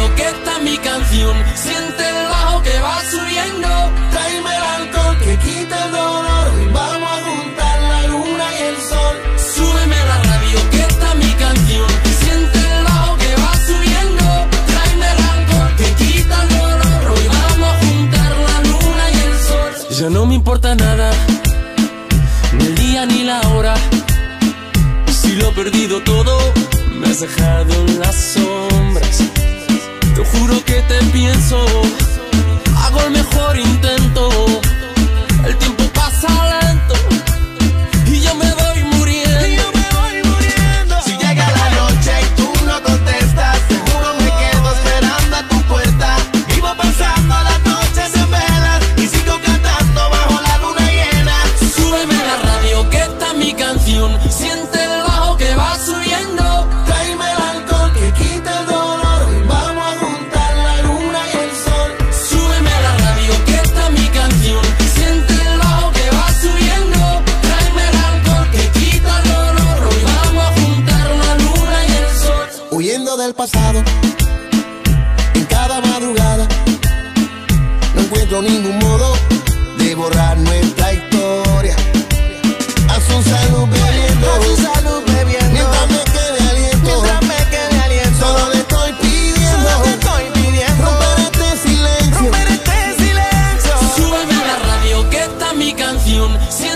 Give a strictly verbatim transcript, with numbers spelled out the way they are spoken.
radio que está mi canción. Siente el bajo que va subiendo. Tráeme el alcohol que quita el dolor. Vamos a juntar la luna y el sol. Súbeme la radio que está mi canción. Siente el bajo que va subiendo. Tráeme el alcohol que quita el dolor. Hoy vamos a juntar la luna y el sol. Ya no me importa nada, ni el día ni la hora. Si lo he perdido todo, me has dejado en las sombras. Te juro que te pienso, hago el mejor intento. El tiempo pasa lento y yo me voy muriendo. Y yo me voy muriendo. Si llega la noche y tú no contestas, seguro me quedo esperando a tu puerta. Vivo pasando las noches en velas y sigo cantando bajo la luna llena. Súbeme la radio que está mi canción. Siente el bajo que va subiendo. Tráeme el alcohol que quita el dolor. Vamos a juntar la luna y el sol. Súbeme la radio que está mi canción. Siente el bajo que va subiendo. Tráeme el alcohol que quita el dolor. Hoy vamos a juntar la luna y el sol. Huyendo del pasado, en cada madrugada, no encuentro ningún modo de borrar nuestra historia. A su salud bebiendo, a su salud bebiendo, mientras me quede aliento, mientras me quede aliento. Solo le estoy pidiendo, solo le estoy pidiendo, romper este silencio, romper este silencio. Súbeme la radio que está mi canción.